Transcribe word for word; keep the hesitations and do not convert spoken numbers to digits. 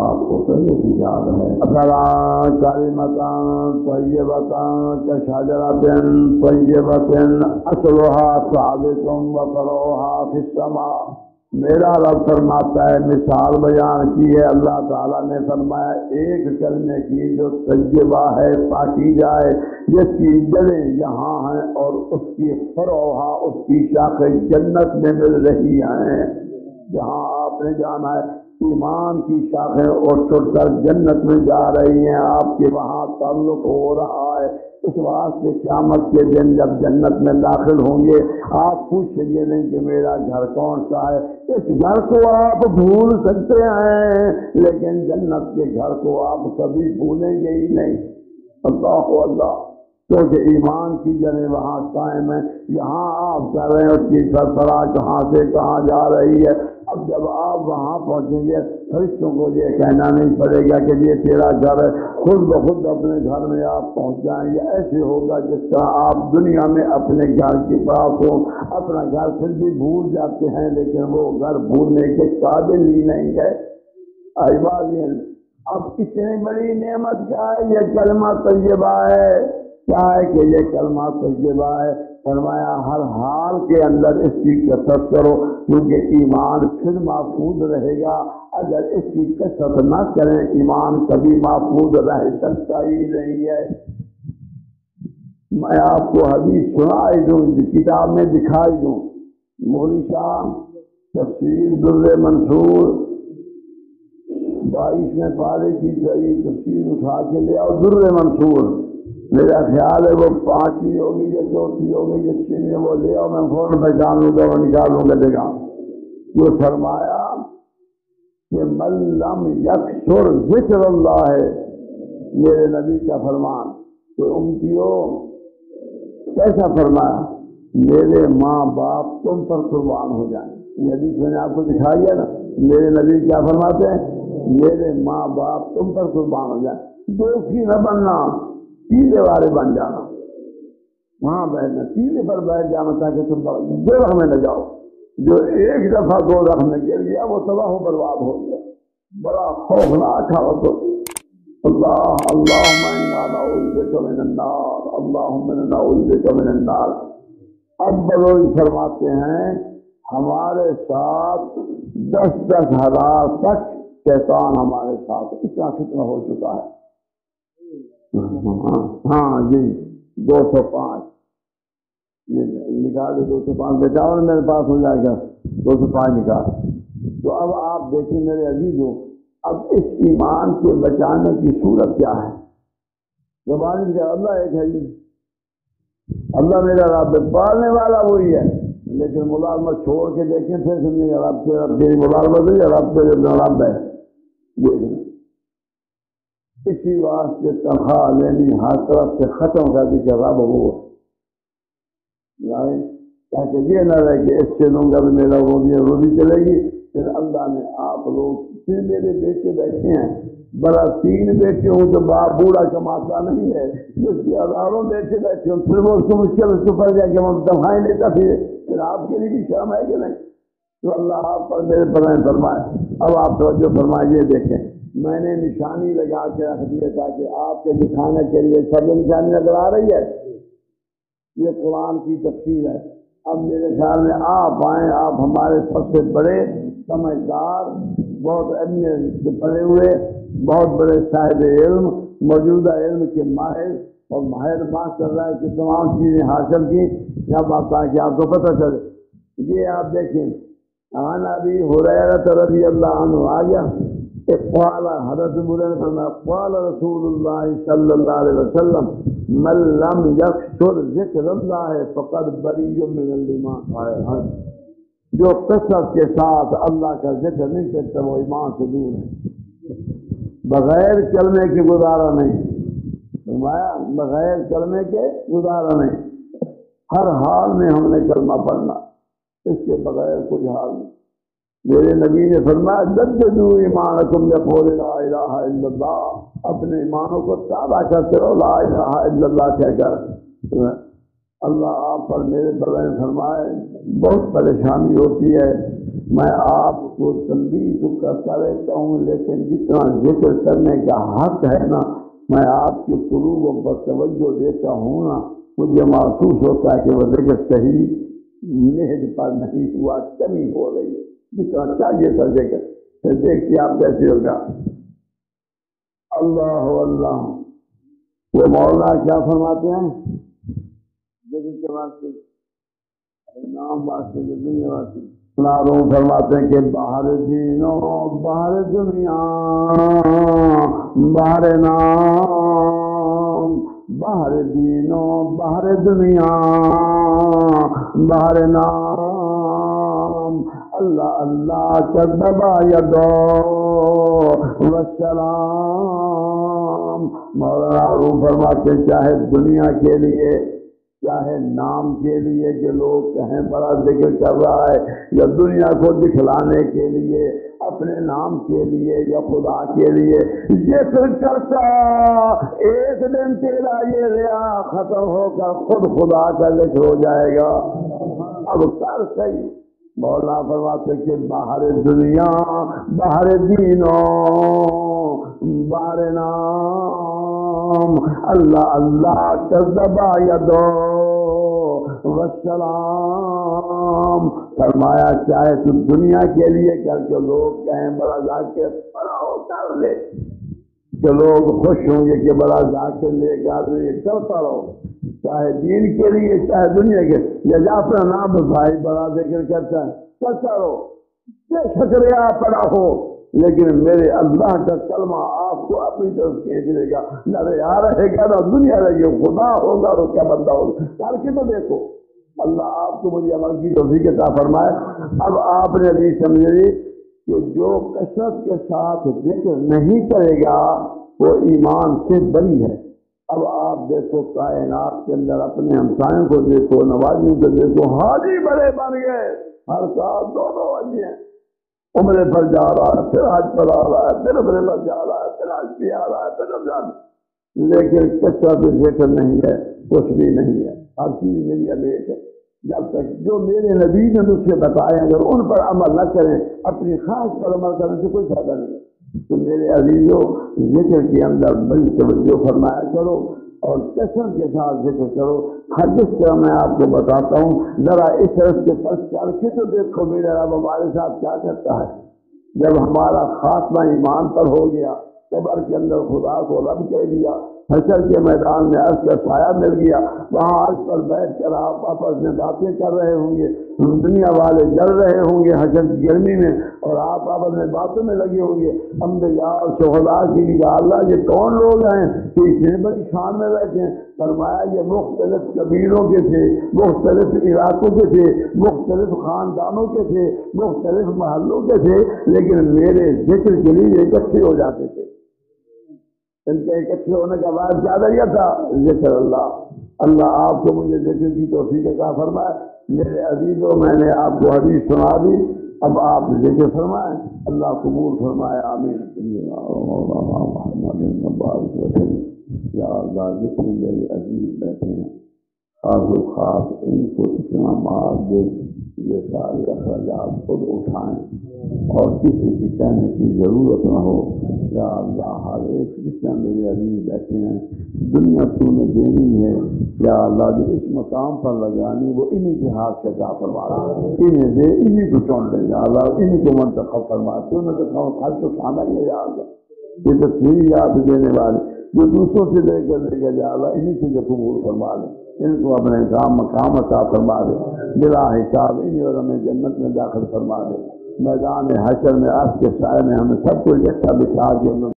آپ کو پہلے بھی یاد ہے. افلا کلمۃ طیبۃ کشجرۃ طیبۃ اصلها ثابت وفرعها فی السماء. میرا رب فرماتا ہے، مثال بیان کی ہے اللہ تعالیٰ نے، فرمایا ایک کلمے کی جو طیبہ ہے، پاکیزہ ہے، جس کی جڑیں یہاں ہیں اور اس کی فروعہ، اس کی شاخیں جنت میں مل رہی ہیں. جہاں آپ نے جانا ہے ایمان کی شاخیں اور چھوڑ کر جنت میں جا رہی ہیں، آپ کے وہاں تعلق ہو رہا ہے. اس واسطے قیامت کے دن جب جنت میں داخل ہوں گے آپ پوچھیں گے نہیں کہ میرا گھر کون سا ہے. اس گھر کو آپ بھول سکتے ہیں لیکن جنت کے گھر کو آپ کبھی بھولیں گے ہی نہیں. اللہ اللہ، کیونکہ ایمان کی جڑیں وہاں قائم ہیں. یہاں آپ کر رہے ہیں اس کی سربراہ کہاں سے کہاں جا رہی ہے. اب جب آپ وہاں پہنچیں گے فرشتوں کو یہ کہنا نہیں پڑے گا کہ یہ تیرا گھر ہے، خود بخود اپنے گھر میں آپ پہنچ جائیں گے. ایسے ہوگا جس طرح آپ دنیا میں اپنے گھر کے پاس ہو، اپنا گھر پھر بھی بھول جاتے ہیں لیکن وہ گھر بھولنے کے قابل ہی نہیں ہے. اب اتنی بڑی نعمت کیا ہے، یہ کلمہ طیبہ ہے. کیا ہے کہ یہ کلمہ طیبہ ہے، فرمایا ہر حال کے اندر اس کی کثرت کرو کیونکہ ایمان پھر محفوظ رہے گا. اگر اس کی کثرت نہ کریں ایمان کبھی محفوظ رہ سکتا ہی نہیں ہے. میں آپ کو حدیث سنائی دوں، کتاب میں دکھائی دوں. مغلی شاہ تفسیر در منصور بائیسویں پارے کی صحیح تفسیر اٹھا کے لے آؤ. در منصور میرا خیال ہے وہ پانچویں ہوگی یا چوتھی ہوگی یا چھویں، وہ لے آؤ، میں فوراً پہچان لوں گا، وہ نکالوں گا جگہ. یہ فرمایا کہ من لم یکثر ذکر اللہ ہے، میرے نبی کا فرمان کہ امتیوں کیسا فرمایا، میرے ماں باپ تم پر قربان ہو جائیں. یہ حدیث میں نے آپ کو دکھائی ہے نا. میرے نبی کیا فرماتے ہیں، میرے ماں باپ تم پر قربان ہو جائیں. دوکھی نہ بننا، تیلے والے بن جانا، وہاں بیٹھنا، تیلے پر بیٹھ جانا تاکہ تم دو رخ میں نہ جاؤ. جو ایک دفعہ دو رخ میں گر گیا وہ تباہ و برباد ہو گیا. بڑا خوفناک حالت ہوتی. اللہ اللہم انا نعوذ بک من النار، اللہم انا نعوذ بک من النار. اب بزرگ فرماتے ہیں ہمارے ساتھ دس دس ہزار تک شیطان ہمارے ساتھ اتنا فتنہ ہو چکا ہے. ہاں جی دو سو پانچ یہ نکال دو سو پانچ بیٹا اور میرے پاس ہو جائے گا. دو سو پانچ نکال. تو اب آپ دیکھیں میرے عزیزوں، اب اس ایمان کے بچانے کی صورت کیا ہے. زبان کیا اللہ ایک ہے جی، اللہ میرا رب پالنے والا وہی ہے، لیکن ملازمت چھوڑ کے دیکھیں پھر سمجھیں گے رب سے رب تیری ملازمت ہے، رب سے رب ہے. دیکھیں اسی واسطے تنخواہ لینی ہر طرف سے ختم کر دی کہ رب ہو، تاکہ یہ نہ رہے کہ اس سے لوں گا تو میرا وہ بھی وہ بھی چلے گی. پھر اللہ نے آپ لوگ پھر میرے بیٹے بیٹھے ہیں، بڑا تین بیٹے ہوں تو باپ بوڑھا کماتا نہیں ہے، جس کے ہزاروں بیٹے بیٹھے ہوں پھر وہ اس کو مشکل اس کو پڑ جائے کہ وہ دفعائیں لیتا پھر پھر آپ کے لیے بھی شرم ہے کہ نہیں. تو اللہ آپ پر میرے پر فرمائے. اب آپ توجہ فرمائیے، دیکھیں میں نے نشانی لگا کے رکھ دی ہے تاکہ آپ کے دکھانے کے لیے سب نشانی نظر آ رہی ہے. یہ قرآن کی تفسیر ہے. اب میرے خیال میں آپ آئیں، آپ ہمارے سب سے بڑے سمجھدار، بہت علم سے پڑھے ہوئے، بہت بڑے صاحب علم، موجودہ علم کے ماہر اور ماہر بات کر رہا ہے کہ تمام چیزیں حاصل کی. جب آپ تاکہ آپ کو پتہ چلے. یہ آپ دیکھیں عن ابی ہریرہ رضی اللہ عنہ آ گیا. قال حضرت بولے فرمایا قال رسول اللہ صلی اللہ علیہ وسلم من لم یکثر ذکر اللہ فقد بری من الایمان. جو کثرت کے ساتھ اللہ کا ذکر نہیں کرتا وہ ایمان سے دور ہے. بغیر کلمے کے گزارا نہیں، فرمایا بغیر کلمے کے گزارا نہیں. ہر حال میں ہم نے کلمہ پڑھنا، اس کے بغیر کوئی حال نہیں. میرے نبی نے فرمایا جددوا ایمانکم بقول لا الہ الا اللہ، اپنے ایمانوں کو تازہ کرتے رہو لا الہ الا اللہ کہہ کر. اللہ آپ پر میرے پر فرمائے بہت پریشانی ہوتی ہے میں آپ کو تنبیہ تو کرتا رہتا ہوں، لیکن جتنا ذکر کرنے کا حق ہے نا، میں آپ کے قلوبوں پر توجہ دیتا ہوں نا، مجھے محسوس ہوتا ہے کہ وہ ذکر صحیح نہج پر نہیں ہوا، کمی ہو رہی ہے، جتنا چاہیے تھا ذکر۔ پھر دیکھیے آپ کیسے ہوگا۔ اللہ اللہ، وہ مولانا کیا فرماتے ہیں ذکر کے واسطے، نام واسطے، دنیا واسطے ناروں فرماتے ہیں کہ باہر دینوں باہر دنیا باہر نام، باہر دینوں باہر دنیا باہر نام، اللہ اللہ کذب یدو والسلام۔ مولانا روح فرماتے چاہے دنیا کے لیے چاہے نام کے لیے کہ لوگ کہیں بڑا ذکر کر رہا ہے، یا دنیا کو دکھلانے کے لیے، اپنے نام کے لیے یا خدا کے لیے ذکر کرتا، ایک دن تیرا یہ ریا ختم ہو کر خود خدا کا ذکر ہو جائے گا۔ اب کر صحیح۔ مولا فرماتے کہ باہر دنیا باہر دینوں باہر نام، اللہ اللہ کذب یدو والسلام۔ فرمایا چاہے تو دنیا کے لیے کر کے لوگ کہیں بڑا ذاکر پڑھو کر لے، کہ لوگ خوش ہوں گے کہ بڑا ذاکر لے کر یہ کرتا رہو، چاہے دین کے لیے چاہے دنیا کے، یا اپنا نام بھائی بڑا ذکر کرتا ہے کرتا رہو، بے شکریہ پڑا ہو، لیکن میرے اللہ کا کلمہ آپ کو اپنی طرف کھینچ لے گا، نہ رہا رہے گا نہ دنیا رہے گی، خدا ہوگا اور کیا بندہ ہوگا۔ کر کے تو دیکھو، اللہ آپ کو مجھے عمل کی توفیق عطا فرمائے۔ اب آپ نے ابھی سمجھے کہ جو کثرت کے ساتھ ذکر نہیں کرے گا وہ ایمان سے بری ہے۔ اب آپ دیکھو کائنات کے اندر اپنے ہمسایوں کو دیکھو، نوازیوں کو دیکھو، حاجی بڑے بن گئے، ہر سال دو دو حج ہیں، عمرے پر جا رہا ہے، پھر حج پر آ رہا ہے، پھر عمرے پر جا رہا ہے، پھر حج پہ آ رہا ہے، پھر رمضان، لیکن کثرت ذکر نہیں ہے، کچھ بھی نہیں ہے، ہر چیز میری امیٹ ہے۔ جب تک جو میرے نبی نے نسخے بتائے اگر ان پر عمل نہ کریں، اپنی خواہش پر عمل کرنے سے کوئی فائدہ نہیں ہے۔ تو میرے عزیزوں، ذکر کے اندر بڑی توجہ فرمایا کرو اور کثرت کے ساتھ ذکر کرو۔ ہر جس طرح میں آپ کو بتاتا ہوں، ذرا اس راستے پر چل کے تو دیکھو میرے رب ہمارے ساتھ کیا کرتا ہے۔ جب ہمارا خاتمہ ایمان پر ہو گیا، قبر کے اندر خدا کو رب کہہ دیا، حشر کے میدان میں عرش کا سایہ مل گیا، وہاں عرش پر بیٹھ کر آپ آپس میں باتیں کر رہے ہوں گے، دنیا والے جل رہے ہوں گے حشر کی گرمی میں، اور آپ آپس میں باتوں میں لگے ہوں گے۔ انبیاء اور شہداء کی نگاہ اللہ یہ کون لوگ ہیں کہ اتنے بڑی شان میں بیٹھے ہیں؟ فرمایا یہ مختلف قبیلوں کے تھے، مختلف علاقوں کے تھے، مختلف خاندانوں کے تھے، مختلف محلوں کے تھے، لیکن میرے ذکر کے لیے اکٹھے ہو جاتے تھے۔ ان کے اکٹھے ہونے کا بعد کیا ذریعہ تھا؟ ذکر اللہ۔ اللہ آپ کو مجھے ذکر کی توفیق عطا فرمائے۔ میرے عزیزوں، میں نے آپ کو حدیث سنا دی، اب آپ ذکر فرمائیں، اللہ قبول فرمائے، آمین۔ یا اللہ، جتنے میرے عزیز بیٹھے ہیں خاص و خاص ان کو اتنا مال دے یہ سارے اخراجات خود اٹھائیں اور کسی کی کہنے کی ضرورت نہ ہو۔ یا اللہ، ہر ایک جتنا میرے عزیز بیٹھے ہیں، دنیا تو نے دینی ہے، یا اللہ جو اس مقام پر لگانی وہ انہی کے ہاتھ سے عطا فرما، انہیں دے، انہی کو چن لے، یا اللہ انہی کو منتخب فرما، تو نے تو خرچ اٹھانا ہی ہے، یا اللہ یہ تو تیری یاد دینے والے جو دوسروں سے لے کر لے کر، یا اللہ انہی سے جو قبول فرما لے، ان کو اپنے کام مقام عطا فرما دے، بلا حساب انہی اور ہمیں جنت میں داخل فرما دے، میدان حشر میں عرش کے سائے میں ہمیں سب کو اکٹھا بٹھا کے